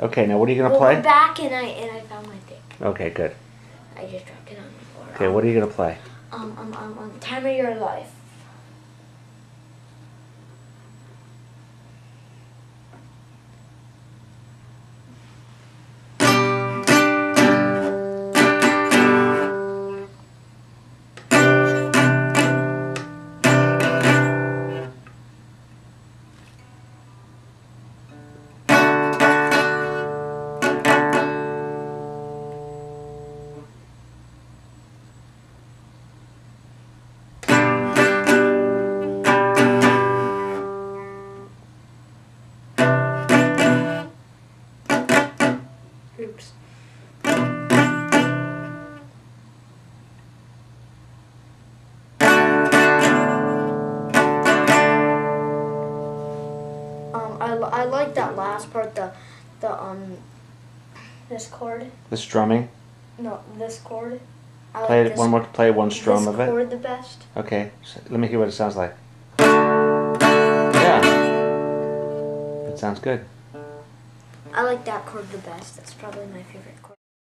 Okay, now what are you gonna Well, play? we're back and I found my thing. Okay, good. I just dropped it on the floor. Okay, what are you gonna play? Time of Your Life. Oops. I like that last part, this chord. The strumming. No, this chord. Play it one more. Play one strum of this it. chord the best. Okay, so let me hear what it sounds like. Yeah, it sounds good. I like that chord the best. That's probably my favorite chord.